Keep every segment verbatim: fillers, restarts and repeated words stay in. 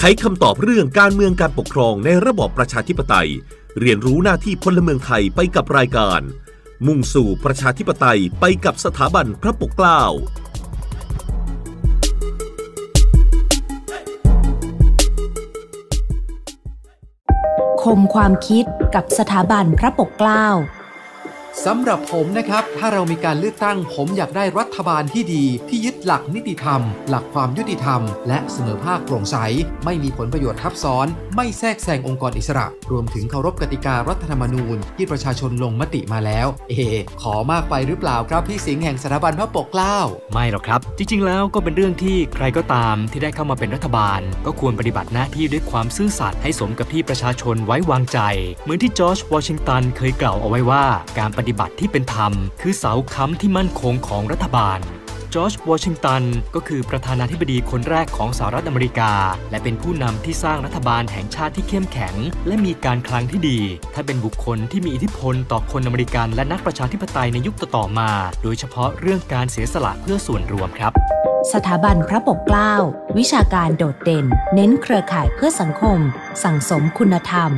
คำตอบเรื่องการเมืองการปกครองในระบอบประชาธิปไตยเรียนรู้หน้าที่พลเมืองไทยไปกับรายการมุ่งสู่ประชาธิปไตยไปกับสถาบันพระปกเกล้าคมความคิดกับสถาบันพระปกเกล้าสำหรับผมนะครับถ้าเรามีการเลือกตั้งผมอยากได้รัฐบาลที่ดีที่ยึดหลักนิติธรรมหลักความยุติธรรมและเสมอภาคโปร่งใสไม่มีผลประโยชน์ทับซ้อนไม่แทรกแซงองค์กรอิสระรวมถึงเคารพกติการัฐธรรมนูญที่ประชาชนลงมติมาแล้วเอขอมากไปหรือเปล่าครับพี่สิงห์แห่งสถาบันพระปกเกล้าไม่หรอกครับจริงๆแล้วก็เป็นเรื่องที่ใครก็ตามที่ได้เข้ามาเป็นรัฐบาลก็ควรปฏิบัติหน้าที่ด้วยความซื่อสัตย์ให้สมกับที่ประชาชนไว้วางใจเหมือนที่จอร์จวอชิงตันเคยกล่าวเอาไว้ว่าการปฏิบัติที่เป็นธรรมคือเสาค้ำที่มั่นคงของรัฐบาลจอร์จวอชิงตันก็คือประธานาธิบดีคนแรกของสหรัฐอเมริกาและเป็นผู้นำที่สร้างรัฐบาลแห่งชาติที่เข้มแข็งและมีการคลังที่ดีท่านเป็นบุคคลที่มีอิทธิพลต่อคนอเมริกันและนักประชาธิปไตยในยุคต่อๆมาโดยเฉพาะเรื่องการเสียสละเพื่อส่วนรวมครับสถาบันพระปกเกล้าวิชาการโดดเด่นเน้นเครือข่ายเพื่อสังคมสั่งสมคุณธรรม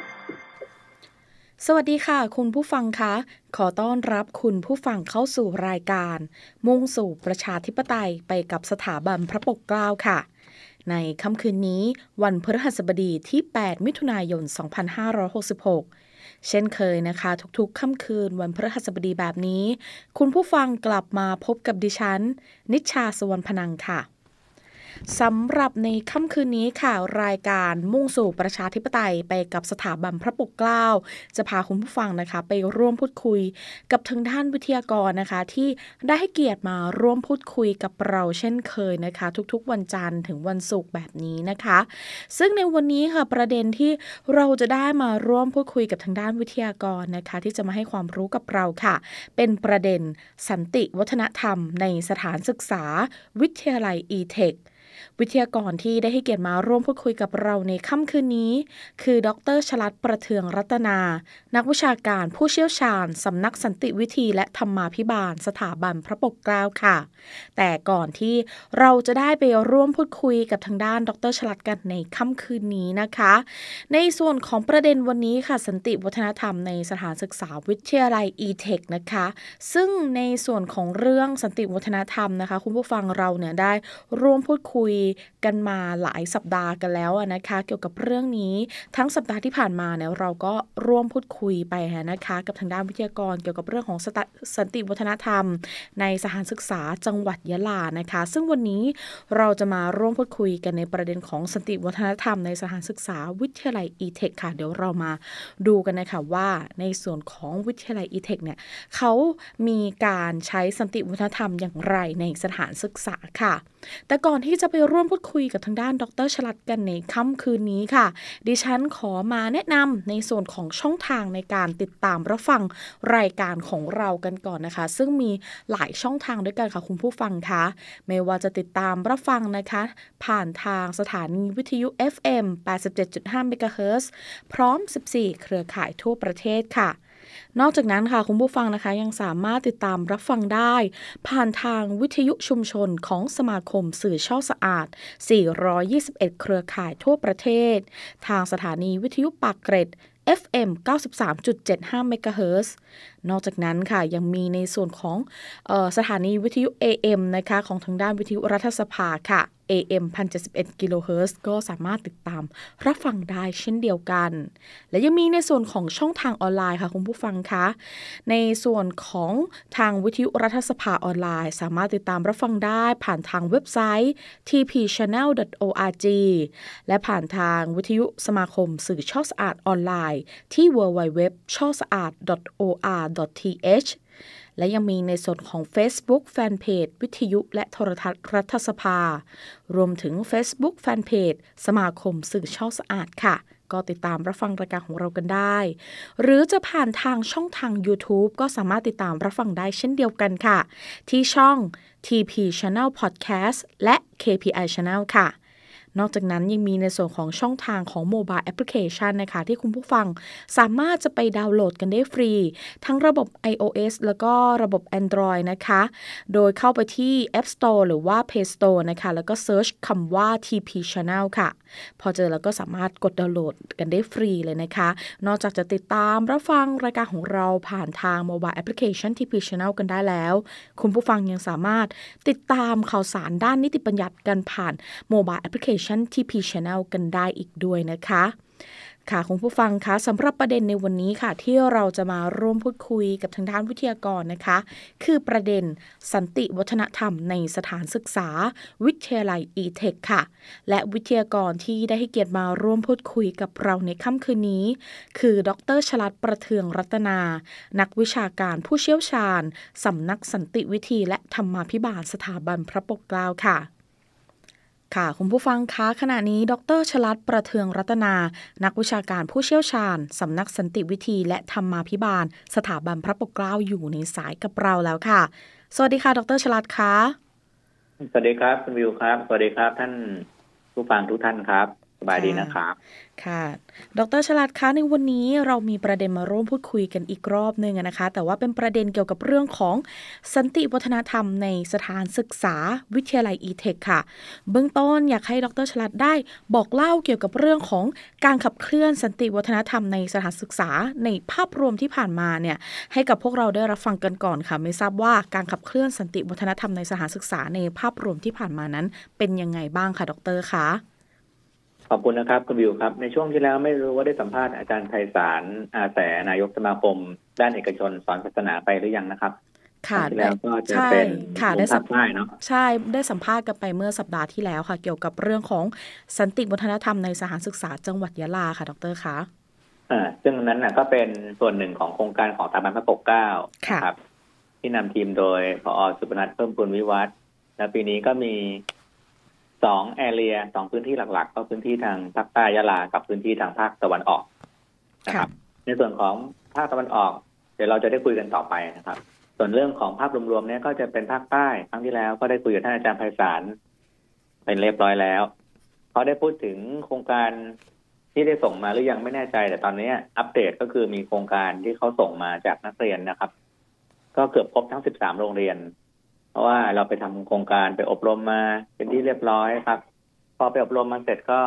สวัสดีค่ะคุณผู้ฟังคะขอต้อนรับคุณผู้ฟังเข้าสู่รายการมุ่งสู่ประชาธิปไตยไปกับสถาบันพระปกเกล้าค่ะในค่ำคืนนี้วันพฤหัสบดีที่แปดมิถุนายนสองพันห้าร้อยหกสิบหกเช่นเคยนะคะทุกๆค่ำคืนวันพฤหัสบดีแบบนี้คุณผู้ฟังกลับมาพบกับดิฉันนิชชาสวรรณพนังค่ะสำหรับในค่ำคืนนี้ค่ะรายการมุ่งสู่ประชาธิปไตยไปกับสถาบันพระปกเกล้าจะพาคุณผู้ฟังนะคะไปร่วมพูดคุยกับทางด้านวิทยากรนะคะที่ได้ให้เกียรติมาร่วมพูดคุยกับเราเช่นเคยนะคะทุกๆวันจันทร์ถึงวันศุกร์แบบนี้นะคะซึ่งในวันนี้ค่ะประเด็นที่เราจะได้มาร่วมพูดคุยกับทางด้านวิทยากรนะคะที่จะมาให้ความรู้กับเราค่ะเป็นประเด็นสันติวัฒนธรรมในสถานศึกษาวิทยาลัย อี เทควิทยากรที่ได้ให้เกียรติมาร่วมพูดคุยกับเราในค่ำคืนนี้คือดร.ชลัดประเทืองรัตนานักวิชาการผู้เชี่ยวชาญสำนักสันติวิธีและธรรมาภิบาลสถาบันพระปกเกล้าค่ะแต่ก่อนที่เราจะได้ไปร่วมพูดคุยกับทางด้านดร.ชลัดกันในค่ำคืนนี้นะคะในส่วนของประเด็นวันนี้ค่ะสันติวัฒนธรรมในสถานศึกษาวิทยาลัย อี เทค นะคะซึ่งในส่วนของเรื่องสันติวัฒนธรรมนะคะคุณผู้ฟังเราเนี่ยได้ร่วมพูดคุยกันมาหลายสัปดาห์กันแล้วนะคะเกี่ยวกับเรื่องนี้ทั้งสัปดาห์ที่ผ่านมาเนี่ยเราก็ร่วมพูดคุยไปนะคะกับทางด้านวิทยากรเกี่ยวกับเรื่องของสันติวัฒนธรรมในสถานศึกษาจังหวัดยะลานะคะซึ่งวันนี้เราจะมาร่วมพูดคุยกันในประเด็นของสันติวัฒนธรรมในสถานศึกษาวิทยาลัย อี เทค ค่ะเดี๋ยวเรามาดูกันนะคะว่าในส่วนของวิทยาลัย อี เทค เนี่ยเขามีการใช้สันติวัฒนธรรมอย่างไรในสถานศึกษาค่ะแต่ก่อนที่จะไปร่วมพูดคุยกับทางด้านดร.ชลัดกันในค่ำคืนนี้ค่ะดิฉันขอมาแนะนำในส่วนของช่องทางในการติดตามรับฟังรายการของเรากันก่อนนะคะซึ่งมีหลายช่องทางด้วยกันค่ะคุณผู้ฟังคะไม่ว่าจะติดตามรับฟังนะคะผ่านทางสถานีวิทยุ เอฟ เอ็ม แปดสิบเจ็ดจุดห้า เมกะเฮิรตซ์พร้อมสิบสี่เครือข่ายทั่วประเทศค่ะนอกจากนั้นค่ะคุณผู้ฟังนะคะยังสามารถติดตามรับฟังได้ผ่านทางวิทยุชุมชนของสมาคมสื่อช่อสะอาดสี่ร้อยยี่สิบเอ็ดเครือข่ายทั่วประเทศทางสถานีวิทยุปากเกร็ด เอฟ เอ็ม เก้าสิบสามจุดเจ็ดห้า เมกะเฮิรตซ์นอกจากนั้นค่ะยังมีในส่วนของเอ่อสถานีวิทยุ เอ เอ็ม นะคะของทางด้านวิทยุรัฐสภาค่ะ เอ เอ็ม หนึ่งพันเจ็ดสิบเอ็ด กิโลเฮิรตซ์ก็สามารถติดตามรับฟังได้เช่นเดียวกันและยังมีในส่วนของช่องทางออนไลน์ค่ะคุณผู้ฟังคะในส่วนของทางวิทยุรัฐสภาออนไลน์สามารถติดตามรับฟังได้ผ่านทางเว็บไซต์ ที พี ชาแนล ดอท โอ อาร์ จี และผ่านทางวิทยุสมาคมสื่อช่อสะอาดออนไลน์ที่ ดับเบิลยู ดับเบิลยู ดับเบิลยู ดอท ช่อสะอาด ดอท โอ อาร์ ดอท ที เอช และยังมีในส่วนของ Facebook Fanpage วิทยุและโทรทัศน์รัฐสภารวมถึง Facebook Fanpage สมาคมสื่อช่อสะอาดค่ะก็ติดตามรับฟังรายการของเรากันได้หรือจะผ่านทางช่องทาง YouTube ก็สามารถติดตามรับฟังได้เช่นเดียวกันค่ะที่ช่อง ที พี Channel Podcast และ เค พี ไอ Channel ค่ะนอกจากนั้นยังมีในส่วนของช่องทางของโมบายแอปพลิเคชันนะคะที่คุณผู้ฟังสามารถจะไปดาวน์โหลดกันได้ฟรีทั้งระบบ iOS แล้วก็ระบบ Android นะคะโดยเข้าไปที่ App Store หรือว่า Play Store นะคะแล้วก็เซิร์ชคำว่า ที พี Channel ค่ะพอเจอแล้วก็สามารถกดดาวน์โหลดกันได้ฟรีเลยนะคะนอกจากจะติดตามรับฟังรายการของเราผ่านทางโมบายแอปพลิเคชัน ที พี Channel กันได้แล้วคุณผู้ฟังยังสามารถติดตามข่าวสารด้านนิติบัญญัติกันผ่านโมบายแอปพลิเคชัน ที พี Channel กันได้อีกด้วยนะคะค่ะคุณผู้ฟังคะสำหรับประเด็นในวันนี้ค่ะที่เราจะมาร่วมพูดคุยกับทางด้านวิทยากรนะคะคือประเด็นสันติวัฒนธรรมในสถานศึกษาวิทยาลัย อี เทค ค่ะและวิทยากรที่ได้ให้เกียรติมาร่วมพูดคุยกับเราในค่ำคืนนี้คือดร.ชลัดประเทืองรัตนานักวิชาการผู้เชี่ยวชาญสำนักสันติวิธีและธรรมาภิบาลสถาบันพระปกเกล้าค่ะค่ะคุณผู้ฟังคะขณะนี้ดร.ชลัดประเทืองรัตนานักวิชาการผู้เชี่ยวชาญสำนักสันติวิธีและธรรมาภิบาลสถาบันพระปกเกล้าอยู่ในสายกับเราแล้วค่ะสวัสดีค่ะดร.ชลัดคะสวัสดีครับคุณวิวครับสวัสดีครับท่านผู้ฟังทุกท่านครับสบายดีนะครับค่ะดร.ชลัดคะในวันนี้เรามีประเด็นมาร่วมพูดคุยกันอีกรอบนึงนะคะแต่ว่าเป็นประเด็นเกี่ยวกับเรื่องของสันติวัฒนธรรมในสถานศึกษาวิทยาลัย อี เทค ค่ะเบื้องต้นอยากให้ดร.ชลัดได้บอกเล่าเกี่ยวกับเรื่องของการขับเคลื่อนสันติวัฒนธรรมในสถานศึกษาในภาพรวมที่ผ่านมาเนี่ยให้กับพวกเราได้รับฟังกันก่อนค่ะไม่ทราบว่าการขับเคลื่อนสันติวัฒนธรรมในสถานศึกษาในภาพรวมที่ผ่านมานั้นเป็นยังไงบ้างค่ะดร.คะขอบคุณนะครับคุณวิวครับในช่วงที่แล้วไม่รู้ว่าได้สัมภาษณ์อาจารย์ไพศาลอาแสนายกสมาคมด้านเอกชนสอนศาสนาไปหรือยังนะครับค่ะแล้วก็จะเป็นค่ะได้สัมภาษณ์เนาะใช่ได้สัมภาษณ์กันไปเมื่อสัปดาห์ที่แล้วค่ะเกี่ยวกับเรื่องของสันติวัฒนธรรมในสถานศึกษาจังหวัดยะลาค่ะดร.คะอ่าซึ่งนั้นน่ะก็เป็นส่วนหนึ่งของโครงการของสถาบันพระปกเกล้าครับที่นำทีมโดยผอ.สุพนัทเพิ่มพูนวิวัฒน์และปีนี้ก็มีสองแอเรียสองพื้นที่หลักๆก็พื้นที่ทางภาคใต้ยะลากับพื้นที่ทางภาคตะวันออกนะครับในส่วนของภาคตะวันออกเดี๋ยวเราจะได้คุยกันต่อไปนะครับส่วนเรื่องของภาพรวมๆเนี่ยก็จะเป็นภาคใต้ครั้งที่แล้วก็ได้คุยกับท่านอาจารย์ไพศาลเป็นเรียบร้อยแล้วเขาได้พูดถึงโครงการที่ได้ส่งมาหรือยังไม่แน่ใจแต่ตอนนี้อัปเดตก็คือมีโครงการที่เขาส่งมาจากนักเรียนนะครับก็เกือบครบทั้งสิบสามโรงเรียนเพราะว่าเราไปทำโครงการไปอบรมมาเป็นที่เรียบร้อยครับพอไปอบรมมาเสร็จก็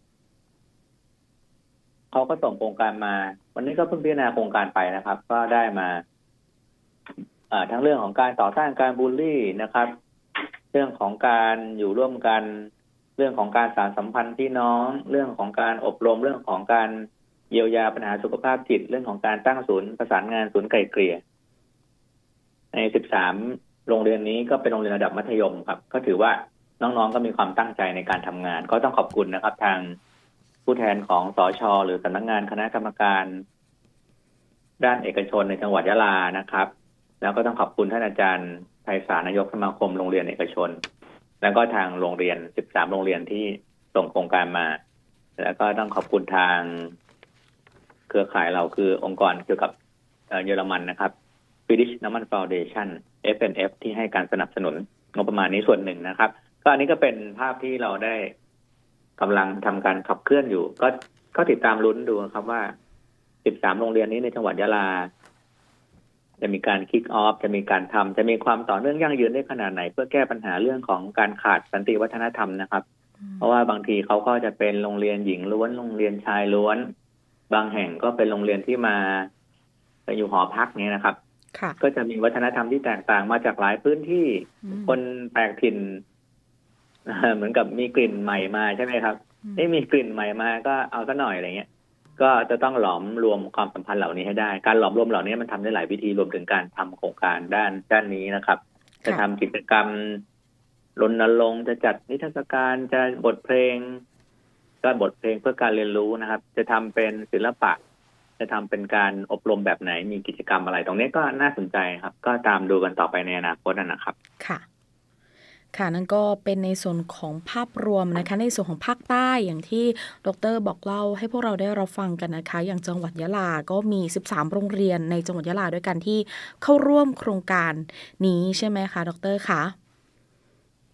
เขาก็ส่งโครงการมาวันนี้ก็เพิ่งพิจารณาโครงการไปนะครับก็ได้มาทั้งเรื่องของการต่อต้านการบูลลี่นะครับเรื่องของการอยู่ร่วมกันเรื่องของการสานสัมพันธ์พี่น้องเรื่องของการอบรมเรื่องของการเยียวยาปัญหาสุขภาพจิตเรื่องของการตั้งศูนย์ประสานงานศูนย์ไกล่เกลี่ยในสิบสามโรงเรียนนี้ก็เป็นโรงเรียนระดับมัธยมครับก็ถือว่าน้องๆก็มีความตั้งใจในการทำงานก็ต้องขอบคุณนะครับทางผู้แทนของสช.หรือสำนักงานคณะกรรมการด้านเอกชนในจังหวัดยะลานะครับแล้วก็ต้องขอบคุณท่านอาจารย์ไพศาลนายกสมาคมโรงเรียนเอกชนแล้วก็ทางโรงเรียนสิบสามโรงเรียนที่ส่งโครงการมาแล้วก็ต้องขอบคุณทางเครือข่ายเราคือองค์กรเกี่ยวกับเยอรมันนะครับ Swedish Naman Foundation เอฟ เอ็น เอฟ ที่ให้การสนับสนุนงบประมาณนี้ส่วนหนึ่งนะครับก็อันนี้ก็เป็นภาพที่เราได้กำลังทำการขับเคลื่อนอยู่ก็ก็ติดตามลุ้นดูครับว่าสิบสามโรงเรียนนี้ในจังหวัดยะลาจะมีการคิกออฟจะมีการทำจะมีความต่อเนื่องยั่งยืนได้ขนาดไหนเพื่อแก้ปัญหาเรื่องของการขาดสันติวัฒนธรรมนะครับเพราะว่าบางทีเขาก็จะเป็นโรงเรียนหญิงล้วนโรงเรียนชายล้วนบางแห่งก็เป็นโรงเรียนที่มาอยู่หอพักนี้นะครับก็จะมีวัฒนธรรมที่แตกต่างมาจากหลายพื้นที่คนแปลกถิ่นเหมือนกับมีกลิ่นใหม่มาใช่ไหมครับไม่มีกลิ่นใหม่มาก็เอาซะหน่อยอะไรเงี้ยก็จะต้องหลอมรวมความสัมพันธ์เหล่านี้ให้ได้การหลอมรวมเหล่านี้มันทำได้หลายวิธีรวมถึงการทำโครงการด้านด้านนี้นะครับจะทำกิจกรรมรณรงค์จะจัดนิทรรศการจะบทเพลงก็บทเพลงเพื่อการเรียนรู้นะครับจะทำเป็นศิลปะจะทำเป็นการอบรมแบบไหนมีกิจกรรมอะไรตรงนี้ก็น่าสนใจครับก็ตามดูกันต่อไปในอนาคตนะครับค่ะค่ะนั่นก็เป็นในส่วนของภาพรวมนะคะในส่วนของภาคใต้อย่างที่ดร.บอกเล่าให้พวกเราได้รับฟังกันนะคะอย่างจังหวัดยะลาก็มีสิบสามโรงเรียนในจังหวัดยะลาด้วยกันที่เข้าร่วมโครงการนี้ใช่ไหมคะดร.คะใ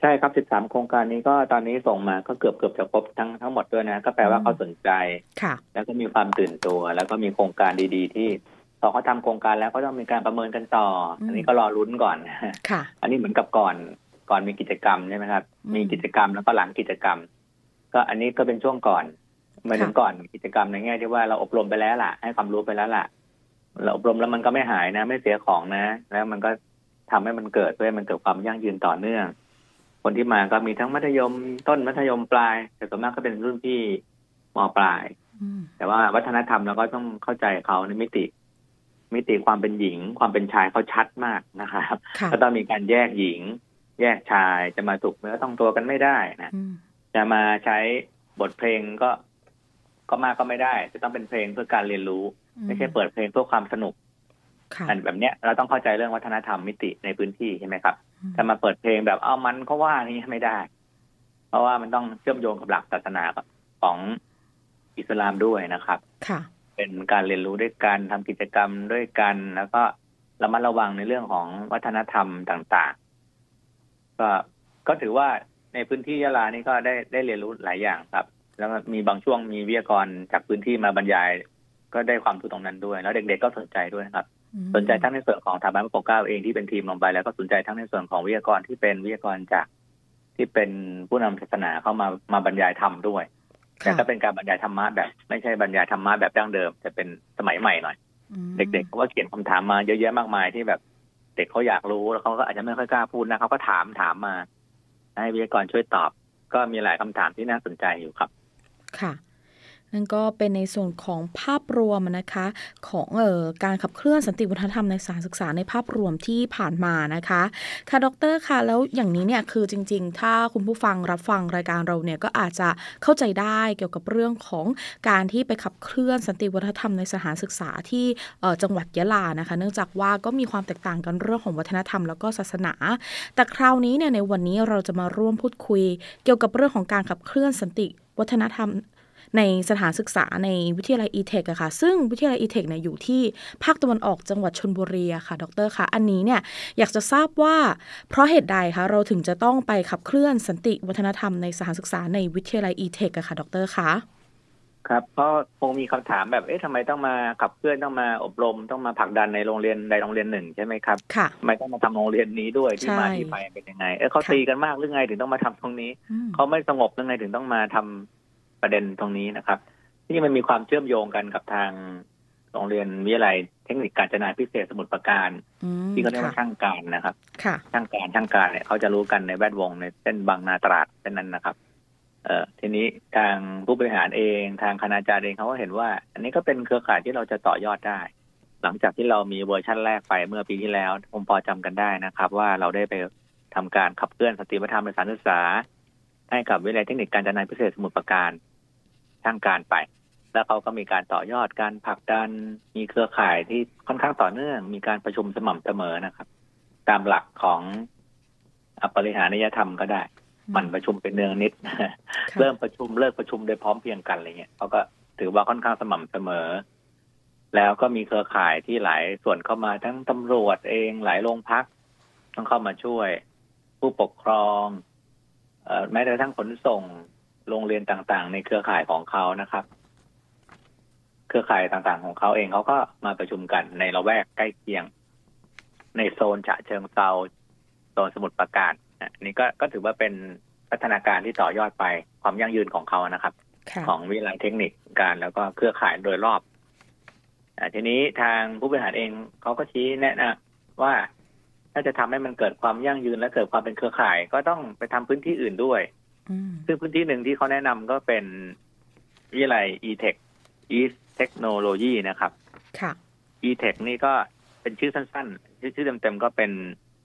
ช่ครับสิบสามโครงการนี้ก็ตอนนี้ส่งมาก็เกือบเกือบจะครบทั้งทั้งหมดด้วยนะก็แปลว่าเขาสนใจแล้วก็มีความตื่นตัวแล้วก็มีโครงการดีๆที่พอเขาทำโครงการแล้วก็ต้องมีการประเมินกันต่ออันนี้ก็รอลุ้นก่อนค่ะอันนี้เหมือนกับก่อนก่อนมีกิจกรรมใช่ไหมครับมีกิจกรรมแล้วก็หลังกิจกรรมก็อันนี้ก็เป็นช่วงก่อนมาถึงก่อนกิจกรรมในแง่ที่ว่าเราอบรมไปแล้วล่ะให้ความรู้ไปแล้วล่ะเราอบรมแล้วมันก็ไม่หายนะไม่เสียของนะแล้วมันก็ทำให้มันเกิดเพื่อมันเกิดความยั่งยืนต่อเนื่องคนที่มาก็มีทั้งมัธยมต้นมัธยมปลายแต่ส่วนมากก็เป็นรุ่นพี่ม.ปลายแต่ว่าวัฒนธรรมเราก็ต้องเข้าใจเขาในมิติมิติความเป็นหญิงความเป็นชายเขาชัดมากนะครับก็ต้องมีการแยกหญิงแยกชายจะมาถูกเนื้อต้องตัวกันไม่ได้นะจะมาใช้บทเพลงก็ก็มากก็ไม่ได้จะต้องเป็นเพลงเพื่อการเรียนรู้ไม่ใช่เปิดเพลงเพื่อความสนุกอันแบบเนี้ยเราต้องเข้าใจเรื่องวัฒนธรรมมิติในพื้นที่ใช่ไหมครับถ้ามาเปิดเพลงแบบเอามันเขาว่านี่ไม่ได้เพราะว่ามันต้องเชื่อมโยงกับหลักศาสนาของอิสลามด้วยนะครับเป็นการเรียนรู้ด้วยกันทำกิจกรรมด้วยกันแล้วก็ระมัดระวังในเรื่องของวัฒนธรรมต่างๆก็ก็ถือว่าในพื้นที่ยะลานี่ก็ได้ได้เรียนรู้หลายอย่างครับแล้วมีบางช่วงมีวิทยากรจากพื้นที่มาบรรยายก็ได้ความรู้ตรงนั้นด้วยแล้วเด็กๆก็สนใจด้วยครับสนใจทั้งในส่วนของสถาบันพระปกเกล้าเองที่เป็นทีมลงไปแล้วก็สนใจทั้งในส่วนของวิทยากรที่เป็นวิทยากรจากที่เป็นผู้นำศาสนาเข้ามามาบรรยายธรรมด้วยแต่ก็เป็นการบรรยายธรรมะแบบไม่ใช่บรรยายธรรมะแบบดั้งเดิมแต่เป็นสมัยใหม่หน่อยเด็กๆเขาก็เขียนคำถามมาเยอะแยะมากมายที่แบบเด็กเขาอยากรู้แล้วเขาก็อาจจะไม่ค่อยกล้าพูดนะเขาก็ถามถามมาให้วิทยากรช่วยตอบก็มีหลายคำถามที่น่าสนใจอยู่ครับค่ะนั่นก็เป็นในส่วนของภาพรวมนะคะของเอ่อการขับเคลื่อนสันติวัฒนธรรมในสถานศึกษาในภาพรวมที่ผ่านมานะคะค่ะดร.ค่ะแล้วอย่างนี้เนี่ยคือจริงๆถ้าคุณผู้ฟังรับฟังรายการเราเนี่ยก็อาจจะเข้าใจได้เกี่ยวกับเรื่องของการที่ไปขับเคลื่อนสันติวัฒนธรรมในสถานศึกษาที่เอ่อจังหวัดยะลานะคะเนื่องจากว่าก็มีความแตกต่างกันเรื่องของวัฒนธรรมแล้วก็ศาสนาแต่คราวนี้เนี่ยในวันนี้เราจะมาร่วมพูดคุยเกี่ยวกับเรื่องของการขับเคลื่อนสันติวัฒนธรรมในสถานศึกษาในวิทยาลัย อี เทค อะค่ะซึ่งวิทยาลัย อี เทค เนี่ยอยู่ที่ภาคตะวันออกจังหวัดชลบุรีอะค่ะดร.คะอันนี้เนี่ยอยากจะทราบว่าเพราะเหตุใดคะเราถึงจะต้องไปขับเคลื่อนสันติวัฒนธรรมในสถานศึกษาในวิทยาลัย อี เทค อะค่ะดร.คะครับเพราะคงมีคำถามแบบเอ๊ะทำไมต้องมาขับเคลื่อนต้องมาอบรมต้องมาผลักดันในโรงเรียนใดโรงเรียนหนึ่งใช่ไหมครับค่ะทำไมต้องมาทำโรงเรียนนี้ด้วยที่มาที่ไปเป็นยังไงเอ๊ะเขาตีกันมากหรือไงถึงต้องมาทำตรงนี้เขาไม่สงบหรือไงถึงต้องมาทำประเด็นตรงนี้นะครับที่มันมีความเชื่อมโยงกันกับทางโรงเรียนวิทยาลัยเทคนิคกาญจนาภิเษกสมุทรปราการที่เขาเรียกว่าช่างการนะครับช่างการช่างการเนี่ยเขาจะรู้กันในแวดวงในเส้นบางนาตราดเส้นนั้นนะครับเอ่อทีนี้ทางผู้บริหารเองทางคณาจารย์เองเขาก็เห็นว่าอันนี้ก็เป็นเครือข่ายที่เราจะต่อยอดได้หลังจากที่เรามีเวอร์ชั่นแรกไปเมื่อปีที่แล้วผมพอจำกันได้นะครับว่าเราได้ไปทำการขับเคลื่อนสันติวัฒนธรรมในสถานศึกษาให้กับวิทยาลัยเทคนิคกาญจนาภิเษกสมุทรปราการช่างการไปแล้วเขาก็มีการต่อยอดการผลักดันมีเครือข่ายที่ค่อนข้างต่อเนื่องมีการประชุมสม่ำเสมอนะครับตามหลักของบริหารนิยธรรมก็ได้มันประชุมเป็นเนืองนิด เริ่มประชุมเลิกประชุมโดยพร้อมเพรียงกันอะไรเงี้ยเขาก็ถือว่าค่อนข้างสม่ำเสมอแล้วก็มีเครือข่ายที่หลายส่วนเข้ามาทั้งตำรวจเองหลายโรงพักต้องเข้ามาช่วยผู้ปกครองเอ่อแม้แต่ทั้งขนส่งโรงเรียนต่างๆในเครือข่ายของเขานะครับเครือข่ายต่างๆของเขาเองเขาก็มาประชุมกันในละแวกใกล้เคียงในโซนฉะเชิงเทราโซนสมุทรปราการอันนี้ก็ก็ถือว่าเป็นพัฒนาการที่ต่อยอดไปความยั่งยืนของเขานะครับของวิทยาลัยเทคนิคการแล้วก็เครือข่ายโดยรอบทีนี้ทางผู้บริหารเองเขาก็ชี้แนะนะว่าถ้าจะทำให้มันเกิดความยั่งยืนและเกิดความเป็นเครือข่ายก็ต้องไปทำพื้นที่อื่นด้วยซึ่งพื้นที่หนึ่งที่เขาแนะนำก็เป็นวิทยาลัย อี เทค East Technology นะครับค่ะอี เทค นี่ก็เป็นชื่อสั้นๆชื่อชื่อเต็มๆก็เป็น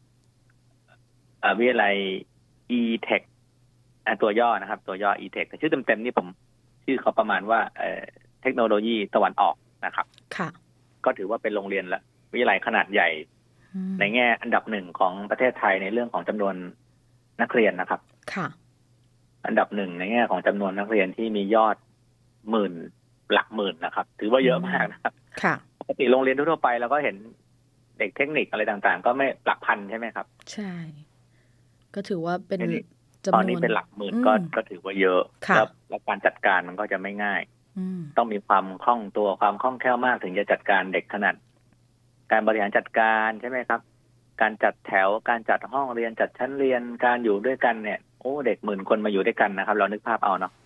วิทยาลัย อี เทค ตัวย่อนะครับตัวย่อ อี เทค แต่ชื่อเต็มๆนี่ผมชื่อเขาประมาณว่าเทคโนโลยีตะวันออกนะครับค่ะก็ถือว่าเป็นโรงเรียนละวิทยาลัยขนาดใหญ่ในแง่อันดับหนึ่งของประเทศไทยในเรื่องของจำนวนนักเรียนนะครับค่ะอันดับหนึ่งในแง่ของจำนวนนักเรียนที่มียอดหมื่นหลักหมื่นนะครับถือว่าเยอะมากนะครับค่ะปกติโรงเรียนทั่วไปเราก็เห็นเด็กเทคนิคอะไรต่างๆก็ไม่หลักพันใช่ไหมครับใช่ก็ถือว่าเป็นจำนวนตอนนี้เป็นหลักหมื่นก็ก็ถือว่าเยอะแล้วแล้วการจัดการมันก็จะไม่ง่ายต้องมีความคล่องตัวความคล่องแคล่วมากถึงจะจัดการเด็กขนาดการบริหารจัดการใช่ไหมครับการจัดแถวการจัดห้องเรียนจัดชั้นเรียนการอยู่ด้วยกันเนี่ยโอ้เด็กหมื่นคนมาอยู่ด้วยกันนะครับเรานึกภาพเอาเนาะ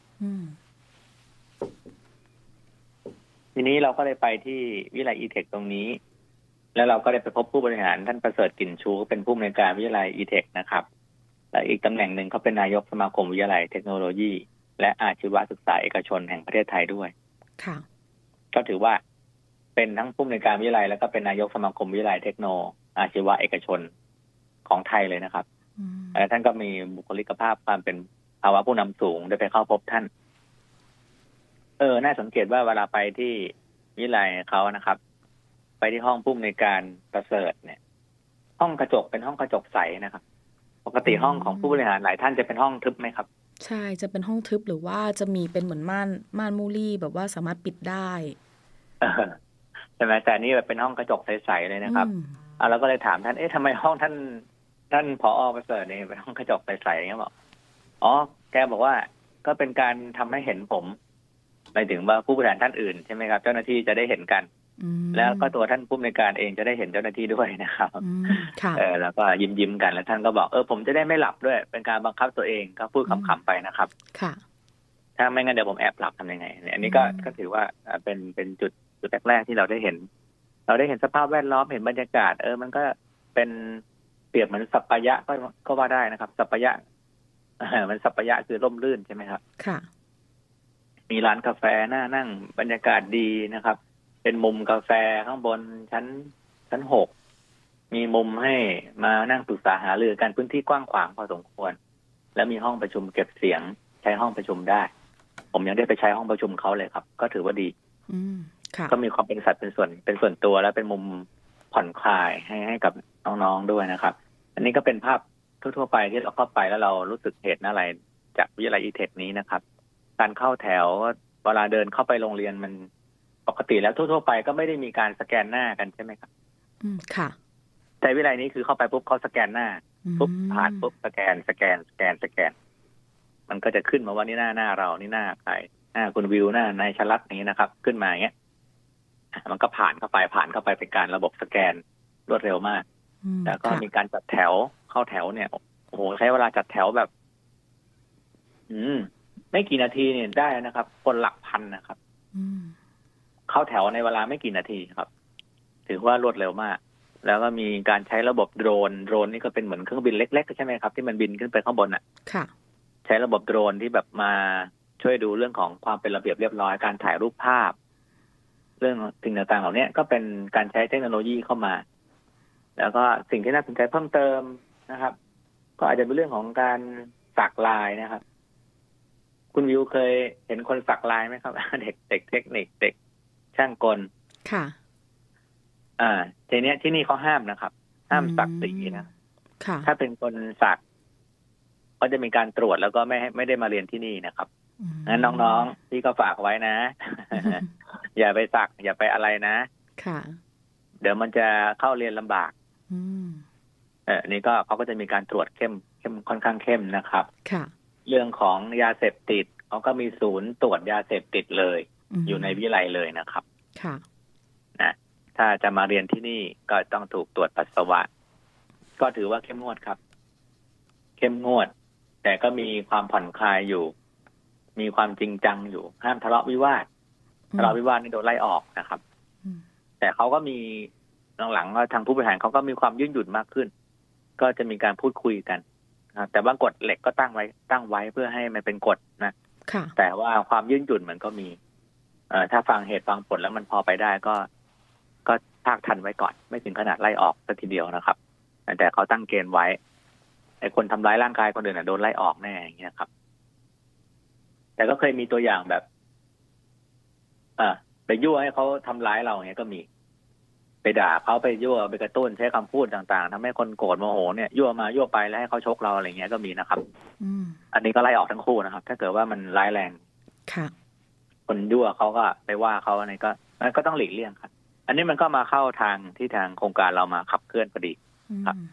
ทีนี้เราก็เลยไปที่วิทยาลัย อี-เทค ตรงนี้แล้วเราก็ได้ไปพบผู้บริหารท่านประเสริฐกลิ่นชูเป็นผู้อำนวยการวิทยาลัย อี-เทค นะครับและอีกตำแหน่งหนึ่งเขาเป็นนายกสมาคมวิทยาลัยเทคโนโลยีและอาชีวศึกษาเอกชนแห่งประเทศไทยด้วยค่ะก็ถือว่าเป็นทั้งผู้อำนวยการวิทยาลัยแล้วก็เป็นนายกสมาคมวิทยาลัยเทคโนอาชีวะเอกชนของไทยเลยนะครับและท่านก็มีบุคลิกภาพความเป็นภาวะผู้นำสูงได้ไปเข้าพบท่านเออน่าสังเกตว่าเวลาไปที่วิทยาลัยเขานะครับไปที่ห้องผู้อำนวยการประเสริฐเนี่ยห้องกระจกเป็นห้องกระจกใสนะครับปกติห้องของผู้บริหารหลายท่านจะเป็นห้องทึบไหมครับใช่จะเป็นห้องทึบหรือว่าจะมีเป็นเหมือนม่านม่านมูลี่แบบว่าสามารถปิดได้ใช่ไหมแต่นี่แบบเป็นห้องกระจกใสๆเลยนะครับอ่าเราก็เลยถามท่านเอ๊ะทำไมห้องท่านท่านผอ.ประเสริฐนี่เป็นห้องกระจกใสๆอย่างเงี้ยบอกอ๋อแกบอกว่าก็เป็นการทำให้เห็นผมหมายถึงว่าผู้บริหารท่านอื่นใช่ไหมครับเจ้าหน้าที่จะได้เห็นกันแล้วก็ตัวท่านผู้อำนวยการเองจะได้เห็นเจ้าหน้าที่ด้วยนะครับเออแล้วก็ยิ้มยิ้มกันแล้วท่านก็บอกเออผมจะได้ไม่หลับด้วยเป็นการบังคับตัวเองก็พูดขำๆไปนะครับค่ะถ้าไม่งั้นเดี๋ยวผมแอบหลับทำยังไงอันนี้ก็ก็ถือว่าเป็นเป็นจุดจุดแรกๆที่เราได้เห็นเราได้เห็นสภาพแวดล้อมเห็นบรรยากาศเออมันก็เป็นเปรียบเหมือนสัปปายะก็ก็ว่าได้นะครับสัปปายะมันสัปปายะคือร่มรื่นใช่ไหมครับค่ะมีร้านกาแฟน่านั่งบรรยากาศดีนะครับเป็นมุมกาแฟข้างบนชั้นชั้นหกมีมุมให้มานั่งปรึกษาหารือกันพื้นที่กว้างขวางพอสมควรแล้วมีห้องประชุมเก็บเสียงใช้ห้องประชุมได้ผมยังได้ไปใช้ห้องประชุมเขาเลยครับก็ถือว่าดีก็มีความเป็นสัตว์เป็นส่วนเป็นส่วนตัวและเป็นมุมผ่อนคลายให้ให้กับน้องๆด้วยนะครับอันนี้ก็เป็นภาพทั่วๆไปที่เราเข้าไปแล้วเรารู้สึกเห็นอะไรจากวิทยาลัย อี-เทค นี้นะครับการเข้าแถวเวลาเดินเข้าไปโรงเรียนมันปกติแล้วทั่วๆไปก็ไม่ได้มีการสแกนหน้ากันใช่ไหมครับอืมค่ะแต่วิทยาลัยนี้คือเข้าไปปุ๊บเขาสแกนหน้าปุ๊บผ่านปุ๊บสแกนสแกนสแกนสแกนมันก็จะขึ้นมาว่านี่หน้าหน้าเรานี่หน้าใครหน้าคุณวิวหน้านายชลัดอย่างนี้นะครับขึ้นมาอย่างเงี้ยมันก็ผ่านเข้าไปผ่านเข้าไปเป็นการระบบสแกนรวดเร็วมากแล้วก็มีการจัดแถวเข้าแถวเนี่ยโอ้โหใช้เวลาจัดแถวแบบอืมไม่กี่นาทีเนี่ยได้นะครับคนหลักพันนะครับเข้าแถวในเวลาไม่กี่นาทีครับถือว่ารวดเร็วมากแล้วก็มีการใช้ระบบโดรนโดรนนี่ก็เป็นเหมือนเครื่องบินเล็กๆใช่ไหมครับที่มันบินขึ้นไปข้างบนอ่ะค่ะใช้ระบบโดรนที่แบบมาช่วยดูเรื่องของความเป็นระเบียบเรียบร้อยการถ่ายรูปภาพเรื่องสิ่งต่างๆเหล่านี้ก็เป็นการใช้เทคโนโลยีเข้ามาแล้วก็สิ่งที่น่าสนใจเพิ่มเติมนะครับก็อาจจะเป็นเรื่องของการสักลายนะครับคุณวิวเคยเห็นคนสักลายไหมครับเด็กเด็กเทคนิคเด็กช่างกลค่ะอ่าทีเนี้ยที่นี่เขาห้ามนะครับห้ามสักสีนะค่ะถ้าเป็นคนสักก็จะมีการตรวจแล้วก็ไม่ไม่ได้มาเรียนที่นี่นะครับงั้นน้องๆที่ก็ฝากไว้นะ อย่าไปสักอย่าไปอะไรนะค่ะเดี๋ยวมันจะเข้าเรียนลำบากเออนี่ก็เขาก็จะมีการตรวจเข้มเข้มค่อนข้างเข้มนะครับค่ะเรื่องของยาเสพติดเขาก็มีศูนย์ตรวจยาเสพติดเลยอยู่ในวิทยาลัยเลยนะครับค่ะนะถ้าจะมาเรียนที่นี่ก็ต้องถูกตรวจปัสสาวะก็ถือว่าเข้มงวดครับเข้มงวดแต่ก็มีความผ่อนคลายอยู่มีความจริงจังอยู่ห้ามทะเลาะวิวาททะเลาะวิวาทนี่โดนไล่ออกนะครับแต่เขาก็มีหลังๆก็ทางผู้บริหารเขาก็มีความยืดหยุ่นมากขึ้นก็จะมีการพูดคุยกันแต่ว่ากฎเหล็กก็ตั้งไว้ตั้งไว้เพื่อให้มันเป็นกฎนะแต่ว่าความยืดหยุ่นมันก็มีเอ่อถ้าฟังเหตุฟังผลแล้วมันพอไปได้ก็ก็ภาคทันไว้ก่อนไม่ถึงขนาดไล่ออกสักทีเดียวนะครับแต่เขาตั้งเกณฑ์ไว้ไอ้คนทำร้ายร่างกายคนอื่นน่ะโดนไล่ออกแน่อย่างเงี้ยครับแต่ก็เคยมีตัวอย่างแบบอ่าไปยั่วให้เขาทำร้ายเราอย่างเงี้ยก็มีไปด่าเขาไปยั่วไปกระตุ้นใช้คำพูดต่างๆทำให้คนโกรธโมโหเนี่ยยั่วมายั่วไปแล้วให้เขาชกเราอะไรเงี้ยก็มีนะครับอันนี้ก็ไล่ออกทั้งคู่นะครับถ้าเกิดว่ามันร้ายแรงค่ะคนยั่วเขาก็ไปว่าเขาอะไรก็มันก็ต้องหลีกเลี่ยงครับอันนี้มันก็มาเข้าทางที่ทางโครงการเรามาขับเคลื่อนพอดีครับใ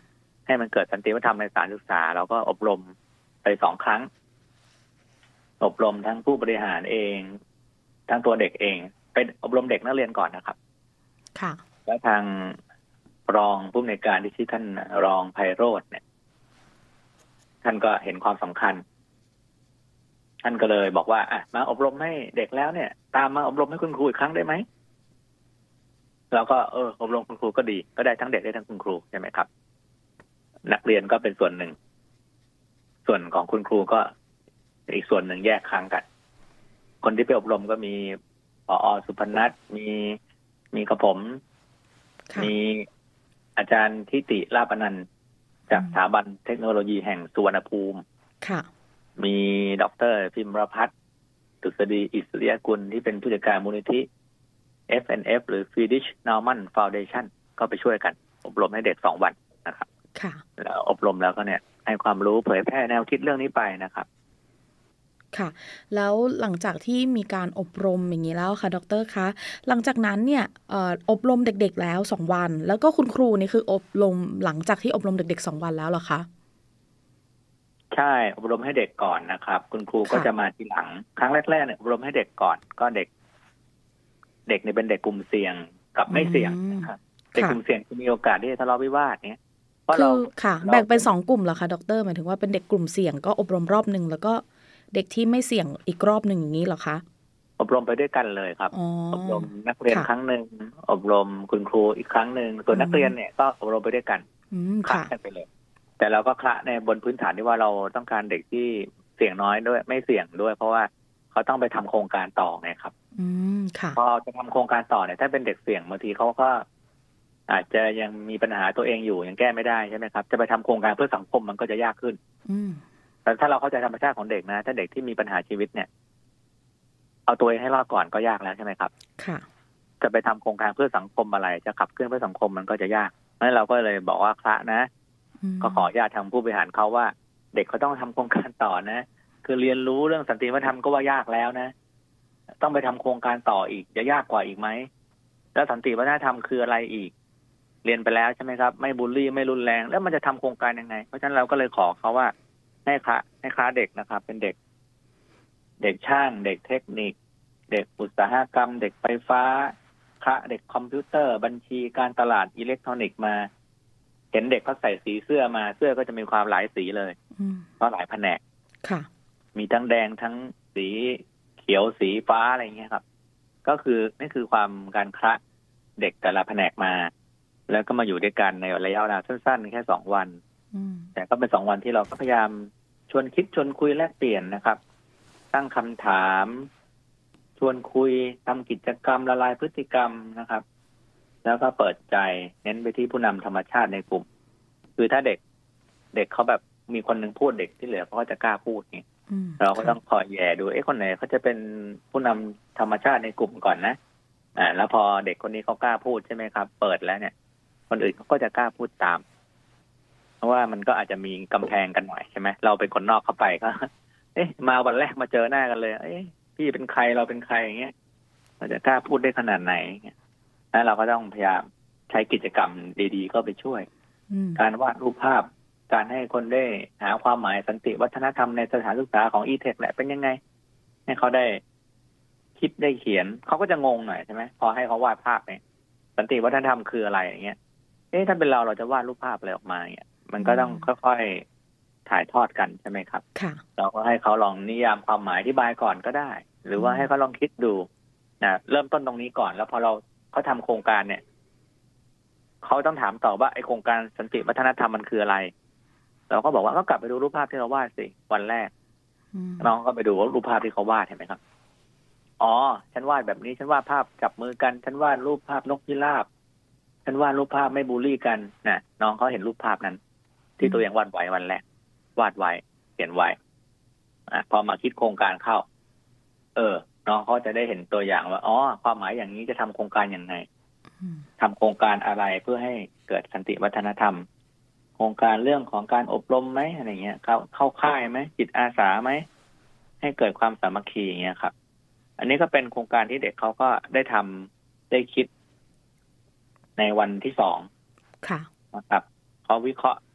ให้มันเกิดสันติวัฒนธรรมในสถานศึกษาเราก็อบรมไปสองครั้งอบรมทั้งผู้บริหารเองทั้งตัวเด็กเองเป็นอบรมเด็กนักเรียนก่อนนะครับค่ะแล้วทางรองผู้อำนวยการที่ชื่อท่านรองไพโรจน์เนี่ยท่านก็เห็นความสำคัญท่านก็เลยบอกว่าอ่ะมาอบรมให้เด็กแล้วเนี่ยตามมาอบรมให้คุณครูอีกครั้งได้ไหมเราก็เอออบรมคุณครูก็ดีก็ได้ทั้งเด็กได้ทั้งคุณครูใช่ไหมครับนักเรียนก็เป็นส่วนหนึ่งส่วนของคุณครูก็อีกส่วนหนึ่งแยกครั้งกันคนที่ไปอบรมก็มีผอ.สุพนัทมีมีกระผมมีอาจารย์ทิติลาภนันท์จากสถาบันเทคโนโลยีแห่งสุวรรณภูมิมีดร.พิมรพัฒน์ดุษฎีอิสริยกุลที่เป็นผู้จัดการมูลนิธิ เอฟ เอ็น เอฟ หรือ Friedrich Naumann Foundation ก็ไปช่วยกันอบรมให้เด็กสองวันนะครับแล้วอบรมแล้วก็เนี่ยให้ความรู้เผยแพร่แนวคิดเรื่องนี้ไปนะครับค่ะแล้วหลังจากที่มีการอบรมอย่างนี้แล้วค่ะดร.คะหลังจากนั้นเนี่ยเอ่ออบรมเด็กๆแล้วสองวันแล้วก็คุณครูนี่คืออบรมหลังจากที่อบรมเด็กๆสองวันแล้วเหรอคะใช่อบรมให้เด็กก่อนนะครับคุณครูก็จะมาทีหลังครั้งแรกๆเนี่ยอบรมให้เด็กก่อนก็เด็กเด็กเนี่ยเป็นเด็กกลุ่มเสี่ยงกับไม่เสี่ยงนะครับเด็กกลุ่มเสี่ยงจะมีโอกาสที่จะทะเลาะวิวาทเนี่ยเพราะเราค่ะแบ่งเป็นสองกลุ่มเหรอคะดร.หมายถึงว่าเป็นเด็กกลุ่มเสี่ยงก็อบรมรอบนึงแล้วก็เด็กที่ไม่เสี่ยงอีกรอบหนึ่งอย่างนี้เหรอคะอบรมไปด้วยกันเลยครับอบรมนักเรียนครั้งหนึ่งอบรมคุณครูอีกครั้งหนึ่งส่วนนักเรียนเนี่ยก็อบรมไปด้วยกันคละกันไปเลยแต่เราก็คละในบนพื้นฐานที่ว่าเราต้องการเด็กที่เสี่ยงน้อยด้วยไม่เสี่ยงด้วยเพราะว่าเขาต้องไปทำโครงการต่อไงครับพอจะทำโครงการต่อเนี่ยถ้าเป็นเด็กเสี่ยงบางทีเขาก็อาจจะยังมีปัญหาตัวเองอยู่ยังแก้ไม่ได้ใช่ไหมครับจะไปทำโครงการเพื่อสังคมมันก็จะยากขึ้นแต่ถ้าเราเข้าใจธรรมชาติของเด็กนะถ้าเด็กที่มีปัญหาชีวิตเนี่ยเอาตัวเองให้รอดก่อนก็ยากแล้วใช่ไหมครับค่ะจะไปทำโครงการเพื่อสังคมอะไรจะขับเคลื่อนเพื่อสังคมมันก็จะยากงั้นเราก็เลยบอกว่าคละนะก็ขออนุญาตทางผู้บริหารเขาว่าเด็กเขาต้องทำโครงการต่อนะคือเรียนรู้เรื่องสันติวัฒนธรรมก็ว่ายากแล้วนะต้องไปทำโครงการต่ออีกจะยากกว่าอีกไหมแล้วสันติวัฒนธรรมคืออะไรอีกเรียนไปแล้วใช่ไหมครับไม่บูลลี่ไม่รุนแรงแล้วมันจะทำโครงการยังไงเพราะฉะนั้นเราก็เลยขอเขาว่าให้คละให้คละเด็กนะครับเป็นเด็กเด็กช่างเด็กเทคนิคเด็กอุตสาหกรรมเด็กไฟฟ้าคละเด็กคอมพิวเตอร์บัญชีการตลาดอิเล็กทรอนิกส์มาเห็นเด็กเขาใส่สีเสื้อมาเสื้อก็จะมีความหลายสีเลยเพราะหลายแผนกมีทั้งแดงทั้งสีเขียวสีฟ้าอะไรเงี้ยครับก็คือนี่คือความการคละเด็กแต่ละแผนกมาแล้วก็มาอยู่ด้วยกันในระยะเวลาสั้นๆแค่สองวันแต่ก็เป็นสองวันที่เราก็พยายามชวนคิดชวนคุยแลกเปลี่ยนนะครับตั้งคำถามชวนคุยทำกิจกรรมละลายพฤติกรรมนะครับแล้วก็เปิดใจเน้นไปที่ผู้นำธรรมชาติในกลุ่มคือถ้าเด็กเด็กเขาแบบมีคนหนึ่งพูดเด็กที่เหลือเขาก็จะกล้าพูดนี่เราก็ต้องคอยแย่ดูเอ๊ะคนไหนเขาจะเป็นผู้นำธรรมชาติในกลุ่มก่อนนะอ่าแล้วพอเด็กคนนี้เขากล้าพูดใช่ไหมครับเปิดแล้วเนี่ยคนอื่นเขาก็จะกล้าพูดตามเพราะว่ามันก็อาจจะมีกำแพงกันหน่อยใช่ไหมเราเป็นคนนอกเข้าไปก็เอ๊ะมาวันแรกมาเจอหน้ากันเลยเอ๊ะพี่เป็นใครเราเป็นใครอย่างเงี้ยเราจะกล้าพูดได้ขนาดไหนแล้วเราก็ต้องพยายามใช้กิจกรรมดีๆก็ไปช่วยการวาดรูปภาพการให้คนได้หาความหมายสันติวัฒนธรรมในสถานศึกษาของ อี เทค แหละเป็นยังไงให้เขาได้คิดได้เขียนเขาก็จะงงหน่อยใช่ไหมพอให้เขาวาดภาพเนี่ยสันติวัฒนธรรมคืออะไรอย่างเงี้ยเอ๊ะถ้าเป็นเราเราจะวาดรูปภาพอะไรออกมาเนี่ยมันก็ต้องค่อยๆถ่ายทอดกันใช่ไหมครับเราก็ให้เขาลองนิยามความหมายอธิบายก่อนก็ได้หรือว่าให้เขาลองคิดดูนะเริ่มต้นตรงนี้ก่อนแล้วพอเราเขาทำโครงการเนี่ยเขาต้องถามต่อว่าไอโครงการสันติวัฒนธรรมมันคืออะไรเราก็บอกว่าก็กลับไปดูรูปภาพที่เราวาดสิวันแรกน้องก็ไปดูว่ารูปภาพที่เขาวาดเห็นไหมครับอ๋อฉันวาดแบบนี้ฉันวาดภาพจับมือกันฉันวาดรูปภาพนกพิราบฉันวาดรูปภาพไม่บูลลี่กันนะน้องเขาเห็นรูปภาพนั้นที่ตัวเองวาดไว้วันแรกวาดไว้เขียนไว้อ่ะพอมาคิดโครงการเข้าเออน้องเขาจะได้เห็นตัวอย่างว่าอ๋อความหมายอย่างนี้จะทำโครงการอย่างไรทำโครงการอะไรเพื่อให้เกิดสันติวัฒนธรรมโครงการเรื่องของการอบรมไหมอะไรเงี้ยเข้าเข้าค่ายไหมจิตอาสาไหมให้เกิดความสามัคคีอย่างเงี้ยครับอันนี้ก็เป็นโครงการที่เด็กเขาก็ได้ทำได้คิดในวันที่สองนะครับเขาวิเคราะห์เฉ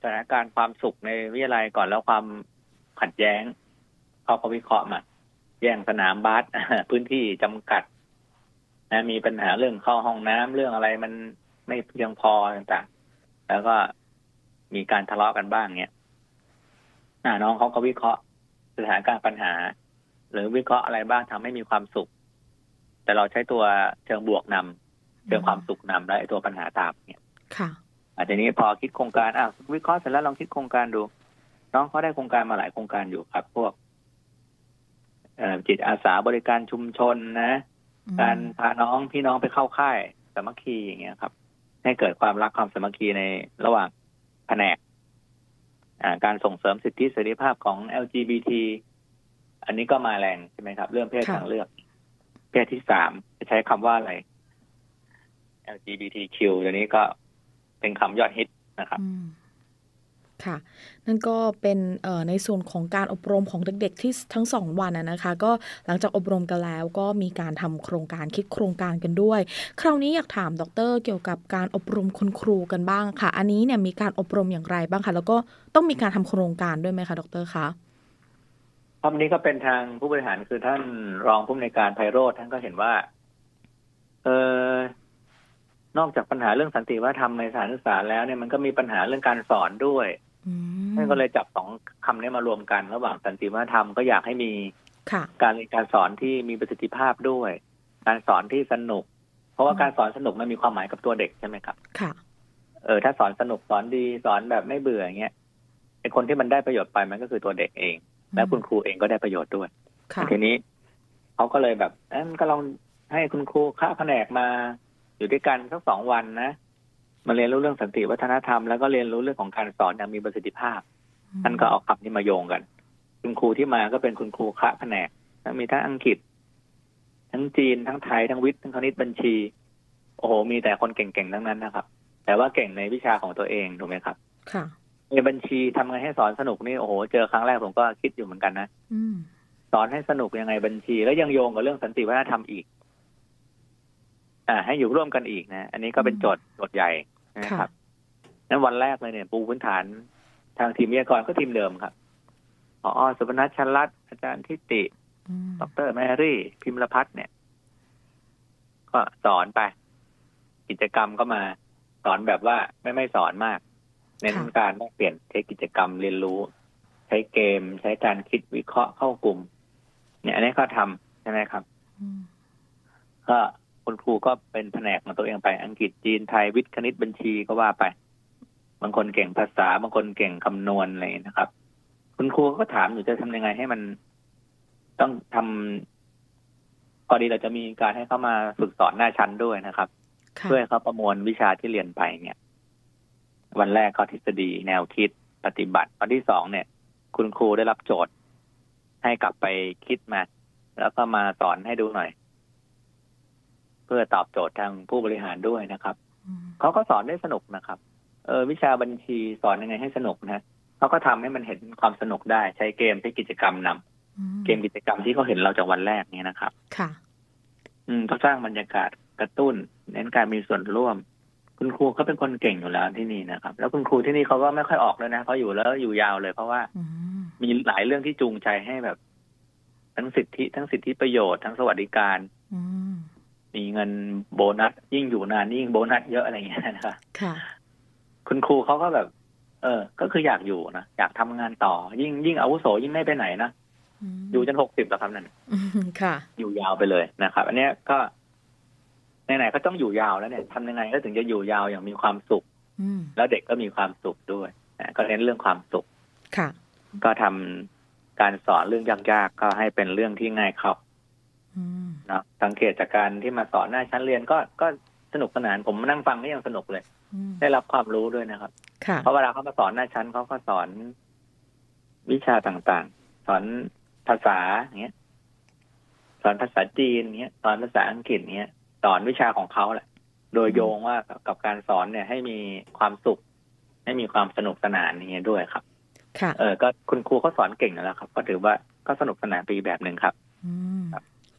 ถานการณ์ความสุขในวิทยาลัยก่อนแล้วความขัดแย้งเขาก็วิเคราะห์มาแย่งสนามบาส พื้นที่จำกัดนะมีปัญหาเรื่องเข้าห้องน้ำเรื่องอะไรมันไม่เพียงพอต่างๆแล้วก็มีการทะเลาะกันบ้างเนี่ยน้องเขาก็วิเคราะห์สถานการณ์ปัญหาหรือวิเคราะห์อะไรบ้างทำให้มีความสุขแต่เราใช้ตัวเชิงบวกนำเชิงความสุขนำและตัวปัญหาตามเนี่ยค่ะอาจจะนี้พอคิดโครงการอ่ะวิเคราะห์เสร็จแล้วลองคิดโครงการดูน้องเขาได้โครงการมาหลายโครงการอยู่ครับพวกจิตอาสาบริการชุมชนนะการพาน้องพี่น้องไปเข้าค่ายสามัคคีอย่างเงี้ยครับให้เกิดความรักความสามัคคีในระหว่างแผนกการส่งเสริมสิทธิเสรีภาพของ แอล จี บี ที อันนี้ก็มาแรงใช่ไหมครับเรื่องเพศทางเลือกเพศที่สามจะใช้คำว่าอะไร แอล จี บี ที คิว เดี๋ยวนี้ก็เป็นคำยอดฮิตนะครับค่ะนั่นก็เป็นในส่วนของการอบรมของเด็กๆที่ทั้งสองวันนะคะก็หลังจากอบรมกันแล้วก็มีการทำโครงการคิดโครงการกันด้วยคราวนี้อยากถามดร.เกี่ยวกับการอบรมคุณครูกันบ้างค่ะอันนี้เนี่ยมีการอบรมอย่างไรบ้างคะแล้วก็ต้องมีการทำโครงการด้วยไหมคะดร.คะรอบนี้ก็เป็นทางผู้บริหารคือท่านรองผู้อำนวยการไพโรจน์ท่านก็เห็นว่าเออนอกจากปัญหาเรื่องสันติวัฒนธรรมในสถานศึกษาแล้วเนี่ยมันก็มีปัญหาเรื่องการสอนด้วยท่านก็เลยจับสองคำนี้มารวมกันระหว่างสันติวัฒนธรรมก็อยากให้มีการเรียนการสอนที่มีประสิทธิภาพด้วยการสอนที่สนุกเพราะว่าการสอนสนุกมันมีความหมายกับตัวเด็กใช่ไหมครับค่ะเออถ้าสอนสนุกสอนดีสอนแบบไม่เบื่ออย่างเงี้ยไอ้คนที่มันได้ประโยชน์ไปมันก็คือตัวเด็กเองและคุณครูเองก็ได้ประโยชน์ด้วยทีนี้เขาก็เลยแบบงั้นก็ลองให้คุณครูข้าแผนกมาอยู่ด้วยกันสักสองวันนะมาเรียนรู้เรื่องสันติวัฒนธรรมแล้วก็เรียนรู้เรื่องของการสอนอย่างมีประสิทธิภาพท่านก็เอาคำนี้มาโยงกันคุณครูที่มาก็เป็นคุณครูข้าแผนกมีทั้งอังกฤษทั้งจีนทั้งไทยทั้งวิทย์ทั้งคณิตบัญชีโอ้โหมีแต่คนเก่งๆทั้งนั้นนะครับแต่ว่าเก่งในวิชาของตัวเองถูกไหมครับค่ะในบัญชีทำไงให้สอนสนุกนี่โอ้โหเจอครั้งแรกผมก็คิดอยู่เหมือนกันนะสอนให้สนุกยังไงบัญชีแล้วยังโยงกับเรื่องสันติวัฒนธรรมอีกอ่าให้อยู่ร่วมกันอีกนะอันนี้ก็เป็นโจทย์โจทย์ใหญ่นะครับนั้นวันแรกเลยเนี่ยปูพื้นฐานทางทีมวิทยากรก็ทีมเดิมครับผอ.สุพนัส ชันรัตน์อาจารย์ทิติดร.แมรี่พิมรพัฒน์เนี่ยก็สอนไปกิจกรรมก็มาสอนแบบว่าไม่ไม่สอนมากเน้นการแลกเปลี่ยนใช้กิจกรรมเรียนรู้ใช้เกมใช้การคิดวิเคราะห์เข้ากลุ่มเนี่ยอันนี้ก็ทำใช่ไหมครับก็คุณครูก็เป็นแผนกของตัวเองไปอังกฤษจีนไทยวิทย์คณิตบัญชีก็ว่าไปบางคนเก่งภาษาบางคนเก่งคำนวณอะไรนะครับคุณครูก็ถามอยู่จะทำยังไงให้มันต้องทำพอดีเราจะมีการให้เขามาฝึกสอนหน้าชั้นด้วยนะครับเพื่อให้เขาประมวลวิชาที่เรียนไปเนี่ยวันแรกก็ทฤษฎีแนวคิดปฏิบัติวันที่สองเนี่ยคุณครูได้รับโจทย์ให้กลับไปคิดมาแล้วก็มาสอนให้ดูหน่อยเพื่อตอบโจทย์ทางผู้บริหารด้วยนะครับเขาก็สอนได้สนุกนะครับเออวิชาบัญชีสอนยังไงให้สนุกนะเขาก็ทำให้มันเห็นความสนุกได้ใช้เกมใช้กิจกรรมนำเกมกิจกรรมที่เขาเห็นเราจากวันแรกเนี่ยนะครับค่ะอืมก็สร้างบรรยากาศกระตุ้นเน้นการมีส่วนร่วมคุณครูเขาเป็นคนเก่งอยู่แล้วที่นี่นะครับแล้วคุณครูที่นี่เขาก็ไม่ค่อยออกเลยนะเขาอยู่แล้วอยู่ยาวเลยเพราะว่ามีหลายเรื่องที่จูงใจให้แบบทั้งสิทธิทั้งสิทธิประโยชน์ทั้งสวัสดิการมีเงินโบนัสยิ่งอยู่นานยิ่งโบนัสเยอะอะไรอย่างเงี้ยนะครับค่ะคุณครูเขาก็แบบเออก็คืออยากอยู่นะอยากทำงานต่อยิ่งยิ่งอาวุโสยิ่งไม่ไปไหนนะอยู่จนหกสิบแล้วครับนั่นค่ะอยู่ยาวไปเลยนะครับอันนี้ก็ไหนๆก็ต้องอยู่ยาวแล้วเนี่ยทำยังไงก็ถึงจะอยู่ยาวอย่างมีความสุขแล้วเด็กก็มีความสุขด้วยนะก็เน้นเรื่องความสุขค่ะก็ทำการสอนเรื่องยากๆก็ให้เป็นเรื่องที่ง่ายเข้านะสังเกตจากการที่มาสอนหน้าชั้นเรียนก็ก็สนุกสนานผมนั่งฟังก็ยังสนุกเลยได้รับความรู้ด้วยนะครับเพราะเวลาเขามาสอนหน้าชั้นเขาก็สอนวิชาต่างๆสอนภาษาอย่างเงี้ยสอนภาษาจีนเงี้ยสอนภาษาอังกฤษเงี้ยสอนวิชาของเขาแหละโดยโยงว่ากับการสอนเนี่ยให้มีความสุขให้มีความสนุกสนานอย่างเงี้ยด้วยครับค่ะเออก็คุณครูเขาสอนเก่งแล้วครับก็ถือว่าก็สนุกสนานไปแบบนึงครับ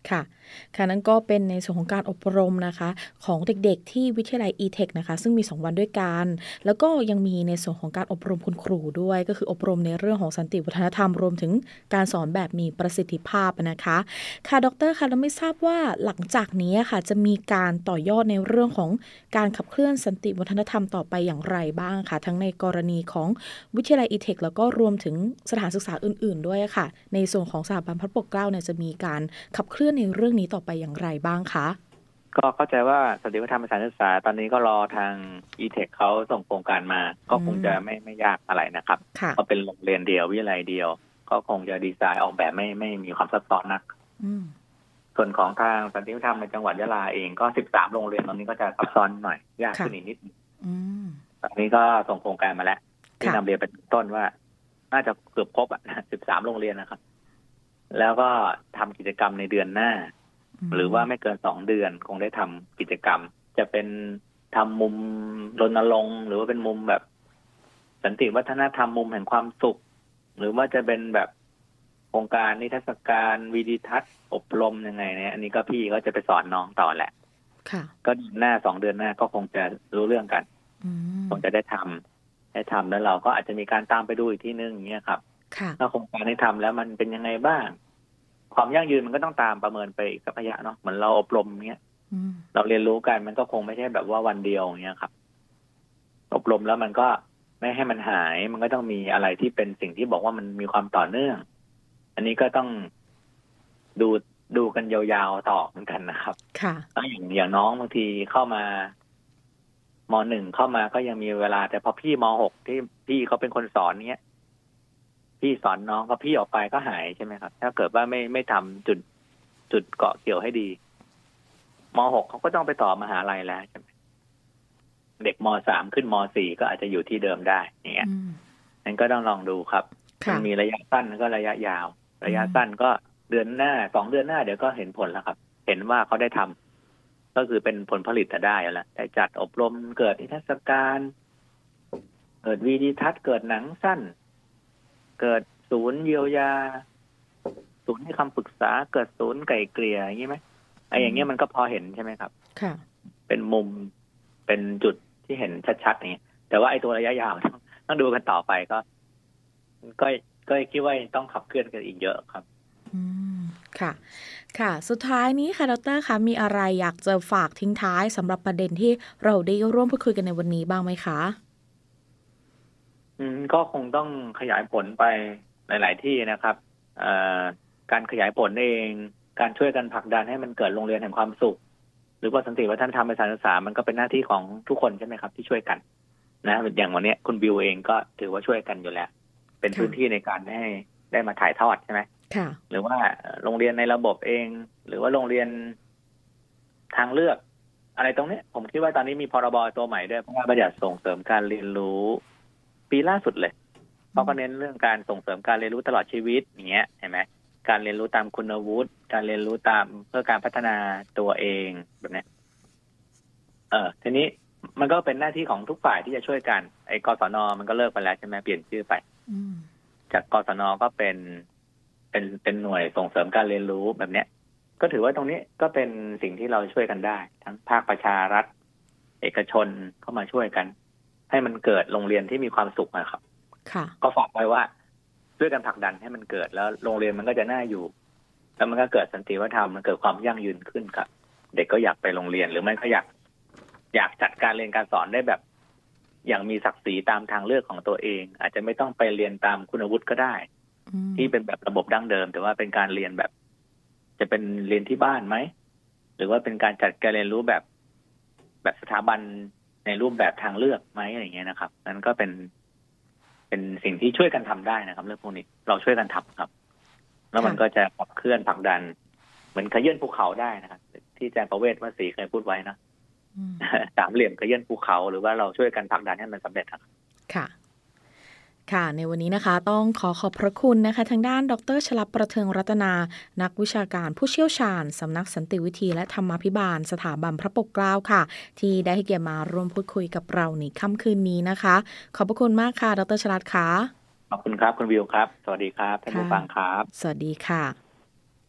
ค่ะค่ะนั่นก็เป็นในส่วนของการอบรมนะคะของเด็กๆที่วิทยาลัย อี เทค นะคะซึ่งมีสองวันด้วยกันแล้วก็ยังมีในส่วนของการอบรมคุณครูด้วยก็คืออบรมในเรื่องของสันติวัฒนธรรมรวมถึงการสอนแบบมีประสิทธิภาพนะคะค่ะดร.คะเราไม่ทราบว่าหลังจากนี้ค่ะจะมีการต่อยอดในเรื่องของการขับเคลื่อนสันติวัฒนธรรมต่อไปอย่างไรบ้างคะทั้งในกรณีของวิทยาลัย อี เทค แล้วก็รวมถึงสถานศึกษาอื่นๆด้วยค่ะในส่วนของสถาบันพระปกเกล้าเนี่ยจะมีการขับเคลื่อนในเรื่องนี้ต่อไปอย่างไรบ้างคะก็เข้าใจว่าสันติวัฒนธรรมสถานศึกษาตอนนี้ก็รอทาง อี เทค เขาส่งโครงการมาก็คงจะไม่ไม่ยากอะไรนะครับก็เป็นโรงเรียนเดียววิทยาลัยเดียวก็คงจะดีไซน์ออกแบบไม่ไม่มีความซับซ้อนนักส่วนของทางสันติวัฒนธรรมในจังหวัดยะลาเองก็สิบสามโรงเรียนตอนนี้ก็จะซับซ้อนหน่อยยากขึ้นอีกนิดตอนนี้ก็ส่งโครงการมาแล้วที่นำเรียนไปต้นว่าน่าจะเกือบครบอ่ะสิบสามโรงเรียนนะครับแล้วก็ทำกิจกรรมในเดือนหน้าหรือว่าไม่เกินสองเดือนคงได้ทำกิจกรรมจะเป็นทำมุมรณรงค์หรือว่าเป็นมุมแบบสันติวัฒนธรรมมุมแห่งความสุขหรือว่าจะเป็นแบบโครงการนิทรรศการวิดีทัศน์อบรมยังไงเนี่ยอันนี้ก็พี่ก็จะไปสอนน้องต่อแหละก็เดือนหน้าสองเดือนหน้าก็คงจะรู้เรื่องกันคงจะได้ทำได้ทำแล้วเราก็อาจจะมีการตามไปดูอีกที่นึงอย่างเงี้ยครับถ้าโครงการได้ทำแล้วมันเป็นยังไงบ้างความยั่งยืนมันก็ต้องตามประเมินไปอีกสักระยะเนาะเหมือนเราอบรมเงี้ยเราเรียนรู้กันมันก็คงไม่ใช่แบบว่าวันเดียวอย่างเงี้ยครับอบรมแล้วมันก็ไม่ให้มันหายมันก็ต้องมีอะไรที่เป็นสิ่งที่บอกว่ามันมีความต่อเนื่องอันนี้ก็ต้องดูดูกันยาวๆต่อเหมือนกันนะครับค่ะอย่างอย่างน้องบางทีเข้ามามหนึ่งเข้ามาก็ยังมีเวลาแต่พอพี่มหกที่พี่เขาเป็นคนสอนเนี้ยพี่สอนน้องก็พี่ออกไปก็หายใช่ไหมครับถ้าเกิดว่าไม่ไม่ทำจุดจุดเกาะเกี่ยวให้ดีมหกเขาก็ต้องไปต่อมหาลัยแล้วใช่ไหมเด็กมสามขึ้นมสี่ก็อาจจะอยู่ที่เดิมได้อย่างเงี้ยนั่นก็ต้องลองดูครับมันมีระยะสั้นแล้วก็ระยะยาวระยะสั้นก็เดือนหน้าสองเดือนหน้าเดี๋ยวก็เห็นผลแล้วครับเห็นว่าเขาได้ทำก็คือเป็นผลผลิตแต่ได้แล้วได้จัดอบรมเกิดนิทรรศการเกิดวิดีทัศน์เกิดหนังสั้นเกิดศูนย์เยียวยาศูนย์ให้คำปรึกษาเกิดศูนย์ไก่เกลี่ยอย่างนี้ไหมไอ้อย่างเงี้ยมันก็พอเห็นใช่ไหมครับค่ะเป็นมุมเป็นจุดที่เห็นชัดๆอย่างเงี้ยแต่ว่าไอ้ตัวระยะยาวต้องต้องดูกันต่อไปก็ก็ก็คิดว่าต้องขับเคลื่อนกันอีกเยอะครับอืมค่ะค่ะสุดท้ายนี้ค่ะดร.คะมีอะไรอยากจะฝากทิ้งท้ายสำหรับประเด็นที่เราได้ร่วมพูดคุยกันในวันนี้บ้างไหมคะอืมก็คงต้องขยายผลไปหลายๆที่นะครับการขยายผลเองการช่วยกันผลักดันให้มันเกิดโรงเรียนแห่งความสุขหรือว่าสันติวัฒนธรรมในสถานศึกษามันก็เป็นหน้าที่ของทุกคนใช่ไหมครับที่ช่วยกันนะอย่างวันนี้คุณบิวเองก็ถือว่าช่วยกันอยู่แล้วเป็นพื้นที่ในการให้ได้มาถ่ายทอดใช่ไหมค่ะหรือว่าโรงเรียนในระบบเองหรือว่าโรงเรียนทางเลือกอะไรตรงนี้ผมคิดว่าตอนนี้มีพรบตัวใหม่ด้วยเพราะว่าบัญญัติส่งเสริมการเรียนรู้ปีล่าสุดเลยเขาก็เน้นเรื่องการส่งเสริมการเรียนรู้ตลอดชีวิตอย่างเงี้ยเห็นไหมการเรียนรู้ตามคุณวุฒิการเรียนรู้ตามเพื่อการพัฒนาตัวเองแบบนี้เออทีนี้มันก็เป็นหน้าที่ของทุกฝ่ายที่จะช่วยกันไอ้กศน.มันก็เลิกไปแล้วใช่ไหมเปลี่ยนชื่อไปจากกศน.ก็เป็นเป็นเป็นหน่วยส่งเสริมการเรียนรู้แบบเนี้ยก็ถือว่าตรงนี้ก็เป็นสิ่งที่เราช่วยกันได้ทั้งภาคประชารัฐเอกชนเข้ามาช่วยกันให้มันเกิดโรงเรียนที่มีความสุขนะครับค่ะก็ฝากไว้ว่าช่วยกันผลักดันให้มันเกิดแล้วโรงเรียนมันก็จะน่าอยู่แล้วมันก็เกิดสันติวัฒนธรรมมันเกิดความยั่งยืนขึ้นครับเด็กก็อยากไปโรงเรียนหรือไม่ก็อยากอยากจัดการเรียนการสอนได้แบบอย่างมีศักดิ์ศรีตามทางเลือกของตัวเองอาจจะไม่ต้องไปเรียนตามคุณวุฒิก็ได้ที่เป็นแบบระบบดั้งเดิมแต่ว่าเป็นการเรียนแบบจะเป็นเรียนที่บ้านไหมหรือว่าเป็นการจัดการเรียนรู้แบบแบบสถาบันในรูปแบบทางเลือกไหมอะไรเงี้ยนะครับนั้นก็เป็นเป็นสิ่งที่ช่วยกันทำได้นะครับเรื่องพวกนี้เราช่วยกันทำครับแล้วมันก็จะขับเคลื่อนผลักดันเหมือนขยื่นภูเขาได้นะครับที่อาจารย์ประเวศวสีเคยพูดไว้นะสามเหลี่ยมขยื่นภูเขาหรือว่าเราช่วยกันผลักดันให้มันสำเร็จครับค่ะค่ะในวันนี้นะคะต้องขอขอบพระคุณนะคะทางด้านดร.ชลับประเทืองรัตนานักวิชาการผู้เชี่ยวชาญสำนักสันติวิธีและธรรมาภิบาลสถาบันพระปกเกล้าค่ะที่ได้ให้เกียรติมาร่วมพูดคุยกับเราในค่ำคืนนี้นะคะขอบพระคุณมากค่ะดร.ชลับค่ะขอบคุณครับคุณวิวครับสวัสดีครับท่านผู้ฟังครับสวัสดีค่ะ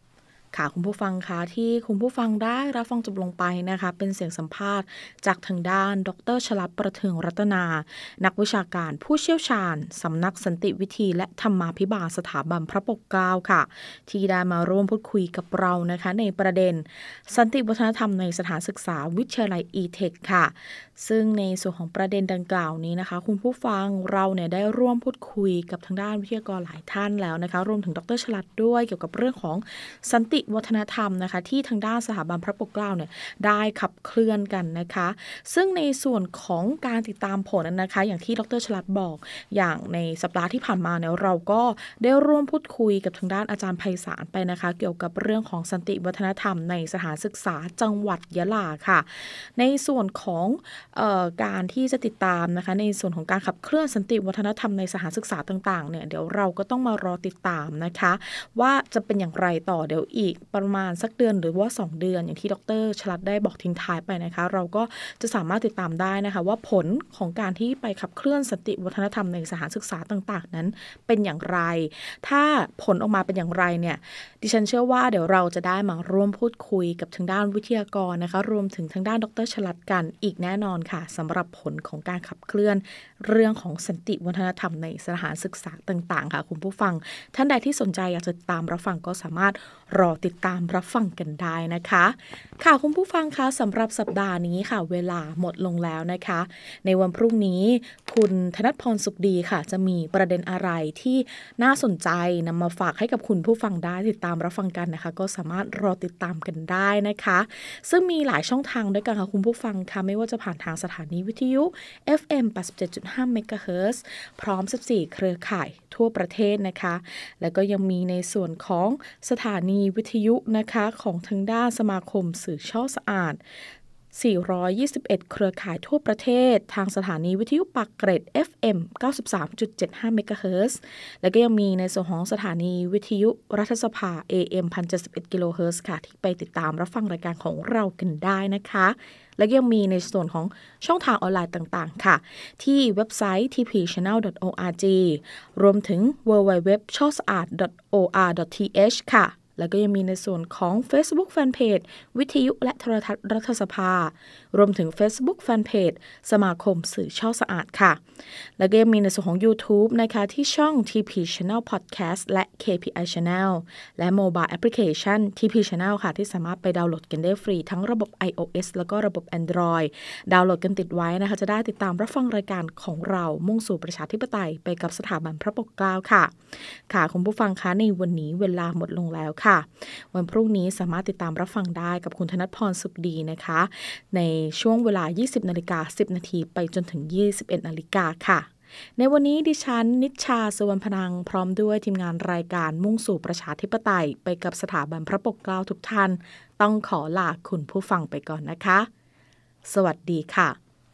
ค่ะคุณผู้ฟังคะที่คุณผู้ฟังได้รับฟังจบลงไปนะคะเป็นเสียงสัมภาษณ์จากทางด้านดร.ชลัดประเทืองรัตนานักวิชาการผู้เชี่ยวชาญสำนักสันติวิธีและธรรมาภิบาลสถาบันพระปกเกล้าค่ะที่ได้มาร่วมพูดคุยกับเรานะคะในประเด็นสันติวัฒนธรรมในสถานศึกษาวิทยาลัย อี เทค ค่ะซึ่งในส่วนของประเด็นดังกล่าวนี้นะคะคุณผู้ฟังเราเนี่ยได้ร่วมพูดคุยกับทางด้านวิทยากรหลายท่านแล้วนะคะรวมถึงดร.ชลัดด้วยเกี่ยวกับเรื่องของสันติวัฒนธรรมนะคะที่ทางด้านสถาบันพระปกเกล้าเนี่ยได้ขับเคลื่อนกันนะคะซึ่งในส่วนของการติดตามผลนะคะอย่างที่ดร.ชลัดบอกอย่างในสัปดาห์ที่ผ่านมาเนี่ยเราก็ได้ร่วมพูดคุยกับทางด้านอาจารย์ไพศาลไปนะคะเกี่ยวกับเรื่องของสันติวัฒนธรรมในสถานศึกษาจังหวัดยะลาค่ะในส่วนของเอ่อการที่จะติดตามนะคะในส่วนของการขับเคลื่อนสันติวัฒนธรรมในสถานศึกษาต่างๆเนี่ยเดี๋ยวเราก็ต้องมารอติดตามนะคะว่าจะเป็นอย่างไรต่อเดี๋ยวอีกประมาณสักเดือนหรือว่าสองเดือนอย่างที่ดร.ชลัดได้บอกทิ้งท้ายไปนะคะเราก็จะสามารถติดตามได้นะคะว่าผลของการที่ไปขับเคลื่อนสันติวัฒนธรรมในสถานศึกษาต่างๆนั้นเป็นอย่างไรถ้าผลออกมาเป็นอย่างไรเนี่ยดิฉันเชื่อว่าเดี๋ยวเราจะได้มาร่วมพูดคุยกับทางด้านวิทยากรนะคะรวมถึงทางด้านดร.ชลัดกันอีกแน่นอนค่ะสำหรับผลของการขับเคลื่อนเรื่องของสันติวัฒนธรรมในสถานศึกษาต่างๆค่ะคุณผู้ฟังท่านใดที่สนใจอยากจะตามรับฟังก็สามารถรอติดตามรับฟังกันได้นะคะค่ะคุณผู้ฟังคะสำหรับสัปดาห์นี้ค่ะเวลาหมดลงแล้วนะคะในวันพรุ่งนี้คุณธนัทพรสุขดีค่ะจะมีประเด็นอะไรที่น่าสนใจนำมาฝากให้กับคุณผู้ฟังได้ติดตามรับฟังกันนะคะก็สามารถรอติดตามกันได้นะคะซึ่งมีหลายช่องทางด้วยกันค่ะคุณผู้ฟังค่ะไม่ว่าจะผ่านทางสถานีวิทยุ เอฟ เอ็ม แปดสิบเจ็ดจุดห้า เมกะเฮิรตซ์พร้อมสิบสี่เครือข่ายทั่วประเทศนะคะแล้วก็ยังมีในส่วนของสถานีวิทยุนะคะของทางด้านสมาคมสื่อช่อสะอาดสี่ร้อยยี่สิบเอ็ดเครือข่ายทั่วประเทศทางสถานีวิทยุปากเกร็ด เอฟ เอ็ม เก้าสิบสามจุดเจ็ดห้า เมกะเฮิรตซ์แล้วก็ยังมีในส่วนของสถานีวิทยุรัฐสภา เอ เอ็ม หนึ่งพันเจ็ดสิบเอ็ด กิโลเฮิรตซ์ค่ะที่ไปติดตามรับฟังรายการของเรากันได้นะคะและยังมีในส่วนของช่องทางออนไลน์ต่างๆค่ะที่เว็บไซต์ ที พี ชาแนล ดอท โอ อาร์ จี รวมถึง ดับเบิลยู ดับเบิลยู ดับเบิลยู ดอท ช่อสะอาด ดอท โอ อาร์ ดอท ที เอช ค่ะแล้วก็ยังมีในส่วนของ Facebook Fanpage วิทยุและโทรทัศน์รัฐสภารวมถึง Facebook Fanpage สมาคมสื่อช่อสะอาดค่ะแล้วก็ยังมีในส่วนของ YouTube นะคะที่ช่อง ที พี Channel Podcast และ เค พี ไอ Channel และ Mobile Application ที พี Channel ค่ะที่สามารถไปดาวน์โหลดกันได้ฟรีทั้งระบบ iOS แล้วก็ระบบ Android ดาวน์โหลดกันติดไว้นะคะจะได้ติดตามรับฟังรายการของเรามุ่งสู่ประชาธิปไตยไปกับสถาบันพระปกเกล้าค่ะค่ะคุณผู้ฟังคะในวันนี้เวลาหมดลงแล้วค่ะวันพรุ่งนี้สามารถติดตามรับฟังได้กับคุณธนัทพรสุขดีนะคะในช่วงเวลา ยี่สิบนาฬิกาสิบนาทีไปจนถึง ยี่สิบเอ็ดนาฬิกาค่ะในวันนี้ดิฉันนิชชาสุวรรณพนังพร้อมด้วยทีมงานรายการมุ่งสู่ประชาธิปไตยไปกับสถาบันพระปกเกล้าทุกท่านต้องขอลาคุณผู้ฟังไปก่อนนะคะสวัสดีค่ะ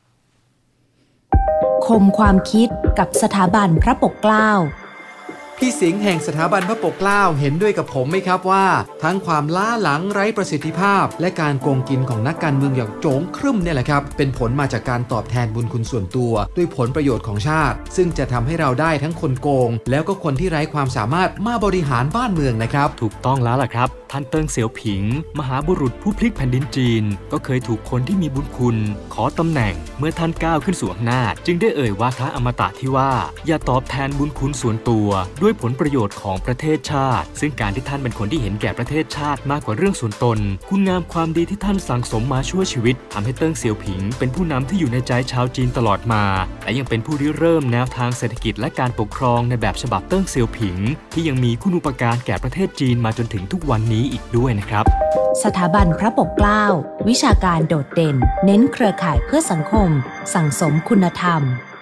คมความคิดกับสถาบันพระปกเกล้าพี่สิงห์แห่งสถาบันพระปกเกล้าเห็นด้วยกับผมไหมครับว่าทั้งความล้าหลังไร้ประสิทธิภาพและการโกงกินของนักการเมืองอย่างโจงครึ่มเนี่ยแหละครับเป็นผลมาจากการตอบแทนบุญคุณส่วนตัวด้วยผลประโยชน์ของชาติซึ่งจะทำให้เราได้ทั้งคนโกงแล้วก็คนที่ไร้ความสามารถมาบริหารบ้านเมืองนะครับถูกต้องแล้วล่ะครับท่านเติ้งเสี่ยวผิงมหาบุรุษผู้พลิกแผ่นดินจีนก็เคยถูกคนที่มีบุญคุณขอตำแหน่งเมื่อท่านก้าวขึ้นสู่อำนาจจึงได้เอ่ยวาทะอมตะที่ว่าอย่าตอบแทนบุญคุณส่วนตัวด้วยผลประโยชน์ของประเทศชาติซึ่งการที่ท่านเป็นคนที่เห็นแก่ประเทศชาติมากกว่าเรื่องส่วนตนคุณงามความดีที่ท่านสั่งสมมาชั่วชีวิตทำให้เติ้งเสี่ยวผิงเป็นผู้นำที่อยู่ในใจชาวจีนตลอดมาและยังเป็นผู้ริเริ่มแนวทางเศรษฐกิจและการปกครองในแบบฉบับเติ้งเสี่ยวผิงที่ยังมีคุณูปการแก่ประเทศจีนมาจนถึงทุกวันนี้อีกด้วยนะครับสถาบันพระปกเกล้าวิชาการโดดเด่นเน้นเครือข่ายเพื่อสังคมสั่งสมคุณธรรม